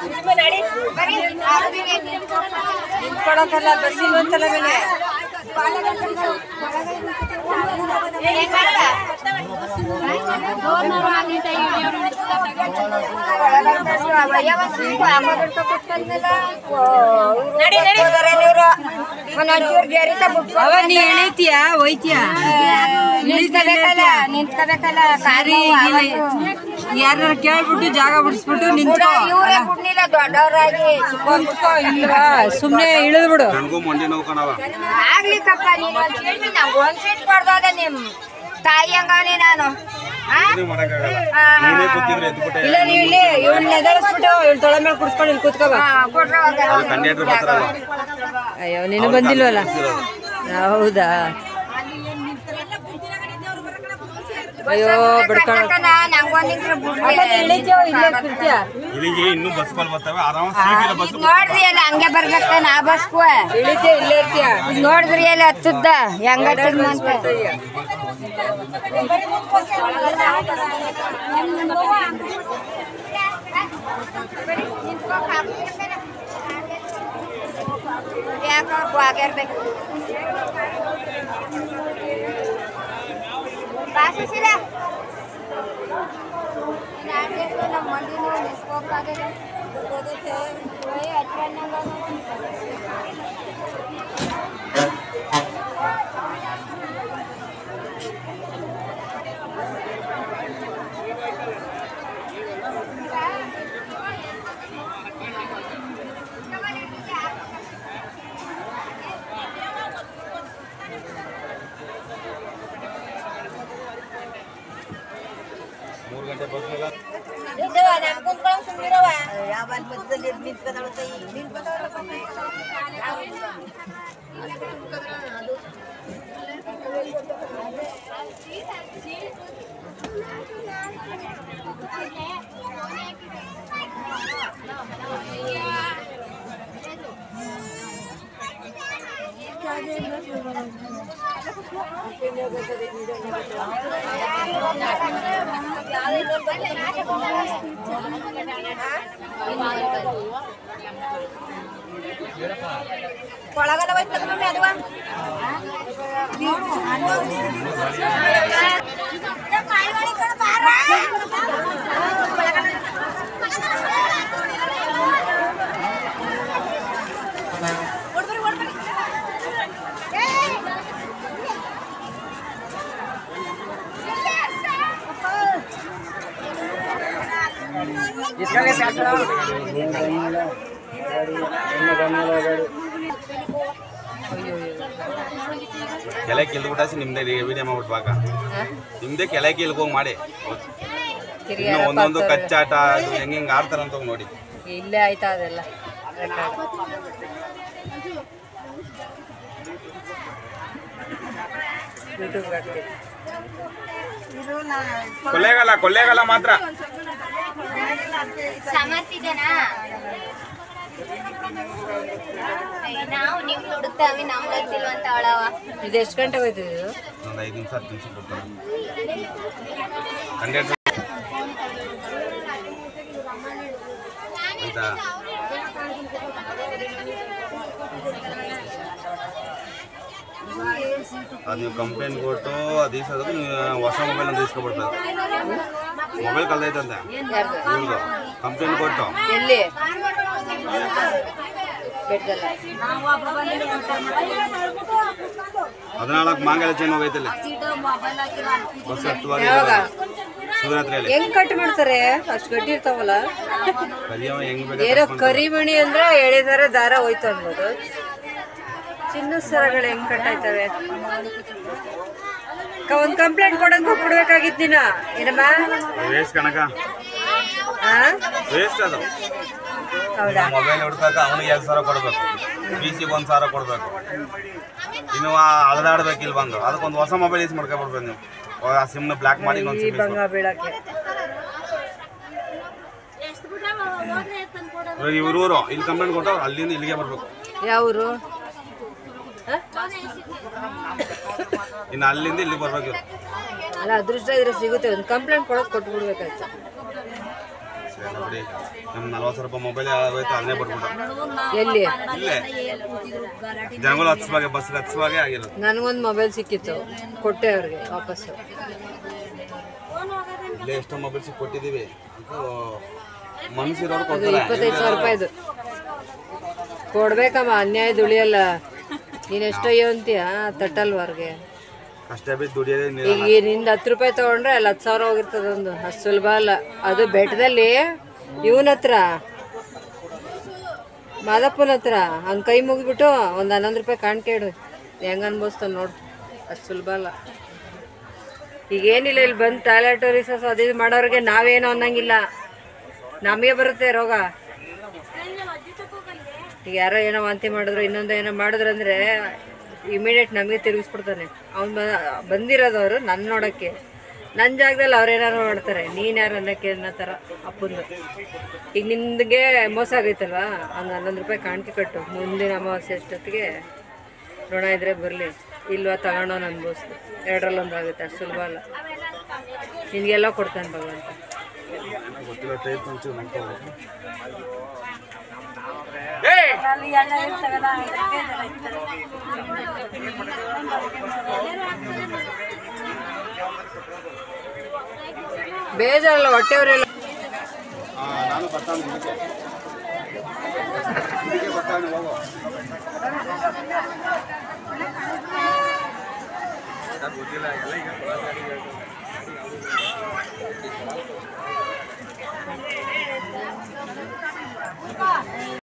ನಿಂತ್ಕೊಳಕಲ್ಲ bus ಇಲ್ವಂತಲ್ಲ ಮೇಲೆ ನೀ ಇಳಿತೀಯಾ ಹೋಯ್ತೀಯಾ ನಿಂತ್ಕೋಬೇಕಲ್ಲ ಸಾರಿ ಯಾರು ಕೇಳ್ಬಿಟ್ಟು ಜಾಗ ಬಿಡಿಸ್ಬಿಟ್ಟು ನಿಂತ್ಕೋ ದೊಡ್ಡವರಾಗಿ ಇಲ್ವಾ ಸುಮ್ನೆ ಇಳಿದ್ಬಿಡು ಆಗ್ಲಿಕ್ಕಪ್ಪ ನೀನು ನಂಗೆ ಒಂದ್ ಸೀಟ್ ಕೊಡ್ದೋದ ನಿಮ್ ತಾಯಿ ಹಂಗವನಿ ನಾನು ಇಲ್ಲ ನೀವು ಇಲ್ಲಿ ಇವಳು ನೆದಳಿಸ್ಬಿಟ್ಟು ಇವಳು ತೊಳೆ ಮೇಲೆ ಕುಡಿಸ್ಕೊಂಡು ಇಲ್ಲಿ ಕೂತ್ಕೋಬ ಅಯ್ಯೋ ನೀನು ಬಂದಿಲ್ವಲ್ಲ ಹೌದಾ ಅಯ್ಯೋ ಬಿಡ್ಕೊಂಡು ನೋಡ್ರಿ ಅಲ್ಲ ಹಂಗೆ ಬರ್ಬೇಕ ನಾ ಬಸ್ಕು ಇಳಿತೀಯ ಇಲ್ಲೇ ಇರ್ತೀಯ ನೋಡಿದ್ರಿ ಅಲ್ಲಿ ಹತ್ತದ್ದ ಹೆಂಗ ಯಾಕೆ ಆಗಿರ್ಬೇಕು ಬಾಸಿಸಿಲ್ಲ ನಮ್ಮ ಮಂದಿನ ನೆಸ್ಕೋಕಾಗಿದೆ ಒಳಗಲ್ಲ ಹೋಯ್ತದ ಮಮ್ಮಿ ಅದು ಕೆಲೆ ಕಿಲ್ಬಿಟ್ಟಾಸಿ ನಿಮ್ದೇ ವಿಡಿಯೋ ಮಾಡ್ಬಿಟ್ವಾಗ ನಿಮ್ದೇ ಕೆಲೆ ಕಿಲ್ಗೆ ಹೋಗಿ ಮಾಡಿ ಒಂದೊಂದು ಕಚ್ಚಾಟ ಅದು ಹೆಂಗೆ ಹೆಂಗೆ ಆಡ್ತಾರಂತ ನೋಡಿ ಇಲ್ಲೇ ಆಯ್ತಾ ಅದೆಲ್ಲ ಕೊಳ್ಳೇಗಾಲ ಮಾತ್ರ ಸಮರ್ಥಿದನಾ ನಾವು ನೀವು ಹುಡುಕ್ತಾವಿ ನಾವು ಗೊತ್ತಿಲ್ವಂತ ಅವಳವ ಇದು ಎಷ್ಟು ಗಂಟೆ ಹೋಯ್ತದೆ ಇದು ಒಂದು 5 ನಿಮಿಷ 10 ನಿಮಿಷ ಕೊಡ್ತಾರೆ 100 ಆಯ್ತಾ ಅದು ನೀವು ಕಂಪ್ಲೇಂಟ್ ಕೊಟ್ಟು ಅದು ಈಸೋದಕ್ಕೆ ನೀವು ಹೊಸ ಮೊಬೈಲ್ ಅಂತ ಇಸ್ಕೊಬಿಡ್ತಾರೆ ಮೊಬೈಲ್ ಕಲ್ದೈತಂತೆ ನಿಮ್ದು ಕಂಪ್ಲೇಂಟ್ ಕೊಟ್ಟು ಎಲ್ಲಿ ಹದಿನಾಲ್ಕು ಮಾಂಗಲ್ಯ ಚೈನ್ ಹೋಗೈತಲ್ಲ ಬಸ್ ಹತ್ತುವಾಗ ಶಿವರಾತ್ರಿಯಲ್ಲಿ ಹೆಂಗ್ ಕಟ್ ಮಾಡ್ತಾರೆ ಅಷ್ಟು ಗಟ್ಟಿ ಇರ್ತಾವಲ್ಲ ಕರಿಯವ ಹೆಂಗ್ ಏನೋ ಕರಿಮಣಿ ಅಂದ್ರೆ ಎಳೆದಾರೆ ದಾರ ಹೋಯ್ತು ಅನ್ಬೋದು ಚಿನ್ನ ಸರಗಳು ಹೆಂಗ್ ಕಟ್ಟಾಯ್ತವೆ ಒಂದ್ ಕಂಪ್ಲೇಂಟ್ ಕೊಡಂಗ ಕೊಡ್ಬೇಕಾಗಿತ್ತು ನೀನ ಏನಮ್ಮ ವೇಸ್ಟ್ ಕಣಕ ವೇಸ್ಟ್ ಅದು ಹೌದಾ ಮೊಬೈಲ್ ಹುಡ್ಕಾಕ ಅವನಿಗೆ 2,000 ಕೊಡ್ಬೇಕು PC 1,000 ಕೊಡ್ಬೇಕು ಇನ್ನು ಅಳದಾಡ್ಬೇಕು ಇಲ್ಲಿ ಬಂದು ಅದಕ್ಕೊಂದು ಹೊಸ ಮೊಬೈಲ್ ಯೂಸ್ ಮಾಡ್ಕೊಬಿಡ್ಬೇಕು ನೀವು ಆ ಸಿಮ್ನ ಬ್ಲಾಕ್ ಮಾಡಿ ಈ ಬಂಗ ಬೀಳಕ್ಕೆ ಇವ್ರೂರು ಇಲ್ಲಿ ಕಂಪ್ಲೇಂಟ್ ಕೊಟ್ಟು ಅಲ್ಲಿಂದ ಇಲ್ಲಿಗೆ ಬರ್ಬೇಕು ಯಾವರು ಇನ್ನು ಅಲ್ಲಿಂದ ಇಲ್ಲಿ ಬರ್ಬೇಕು ಅಲ್ಲ ಅದೃಷ್ಟ ಇದ್ರೆ ಸಿಗುತ್ತೆ ಒಂದು ಕಂಪ್ಲೇಂಟ್ ಕೊಡೋದು ಕೊಟ್ಬಿಡ್ಬೇಕಾಯ್ತು ನೋಡಿ ನಮ್ಮ 40 ರೂಪಾಯಿ ಮೊಬೈಲ್ ಆಗೋಯ್ತು ಅದನ್ನೇ ಬಿಟ್ಬಿಟ್ಟು ಎಲ್ಲಿ ಇಲ್ಲೇ ಜನಗಳು ಹತ್ಸುವಾಗೆ ಬಸ್ಗೆ ಹತ್ಸುವಾಗೆ ಆಗಿರೋದು. ನನಗೊಂದು ಮೊಬೈಲ್ ಸಿಕ್ಕಿತ್ತು, ಕೊಟ್ಟೆ ಅವ್ರಿಗೆ ವಾಪಸ್ಸು. ಇಲ್ಲೇ ಎಷ್ಟೋ ಮೊಬೈಲ್ಸ್ ಕೊಟ್ಟಿದ್ದೀವಿ, ಮನಸ್ಸಿರೋರು ಅದು ಕೊಡ್ತಾರೆ. 25,000 ರೂಪಾಯಿದು ಕೊಡ್ಬೇಕಮ್ಮ, ಅನ್ಯಾಯ ದುಳಿಯಲ್ಲ. ನೀನು ಎಷ್ಟೋ ಅಂತೀಯ ತಟ್ಟಲ್ವರ್ಗೆ. ಕಷ್ಟ ಬಿದ್ದು ದುಡಿಯೋದೇ ಈಗ ನಿಂದು 10 ರೂಪಾಯಿ ತೊಗೊಂಡ್ರೆ ಅಲ್ಲಿ 10,000 ಹೋಗಿರ್ತದೆ. ಒಂದು ಅಷ್ಟು ಸುಲಭ ಅಲ್ಲ ಅದು. ಬೆಟ್ಟದಲ್ಲಿ ಇವನ ಹತ್ರ ಮಾದಪ್ಪನ ಹತ್ರ ಅವ್ನ ಕೈ ಮುಗಿದ್ಬಿಟ್ಟು ಒಂದು 11 ರೂಪಾಯಿ ಕಾಣಿಕೆ ಇಡು, ಹೆಂಗೆ ಅನ್ಭವಿಸ್ತಾನೆ ನೋಡು. ಅಷ್ಟು ಸುಲಭ ಅಲ್ಲ. ಈಗೇನಿಲ್ಲ, ಇಲ್ಲಿ ಬಂದು ಟಾಯ್ಲೆಟ್ ರಿಸರ್ಸ್ ಅದು ಇದು ಮಾಡೋರಿಗೆ ನಾವೇನೋ ಅನ್ನಂಗಿಲ್ಲ, ನಮಗೆ ಬರುತ್ತೆ ರೋಗ. ಈಗ ಯಾರೋ ಏನೋ ವಾಂತಿ ಮಾಡಿದ್ರು, ಇನ್ನೊಂದು ಏನೋ ಮಾಡಿದ್ರು ಅಂದರೆ ಇಮಿಡಿಯೇಟ್ ನಮಗೆ ತಿರುಗಿಸ್ಬಿಡ್ತಾನೆ. ಅವ್ನು ಬಂದಿರೋದವರು ನನ್ನ ನೋಡೋಕ್ಕೆ, ನನ್ನ ಜಾಗದಲ್ಲಿ ಅವ್ರೇನಾರು ಮಾಡ್ತಾರೆ, ನೀನು ಯಾರು ಅನ್ನೋಕ್ಕೆ ಅನ್ನೋ ಥರ ಅಪ್ಪಂದು. ಈಗ ನಿಂದಿಗೆ ಮೋಸ ಆಗೈತಲ್ವ, ಹಂಗೆ 11 ರೂಪಾಯಿ ಕಾಣಿಕೆ ಕಟ್ಟು. ಮುಂದಿನ ಅಮಾವಾಸ್ಯೆ ಅಷ್ಟೊತ್ತಿಗೆ ಋಣ ಇದ್ರೆ ಬರಲಿ, ಇಲ್ವಾ ತಗೊಂಡವನು ಅನ್ಭವಿಸ್ತು. 2ರಲ್ಲೊಂದು ಆಗುತ್ತೆ. ಅಷ್ಟು ಸುಲಭ ಅಲ್ಲ. ನಿನಗೆಲ್ಲ ಕೊಡ್ತಾನೆ ಭಗವಂತ. ಗೊತ್ತಿಲ್ಲ ಟೈಪ್ ಒಂಚೂರು ಮಾಡ್ಕೋಬೇಕು. ಬೇಜಾರಲ್ಲ ಹೊಟ್ಟೆಯವರೆಲ್ಲ. ನಾನು ಬರ್ತಾನೆ ಹೋಗೋ ಗೊತ್ತಿಲ್ಲ ಎಲ್ಲ ಈಗ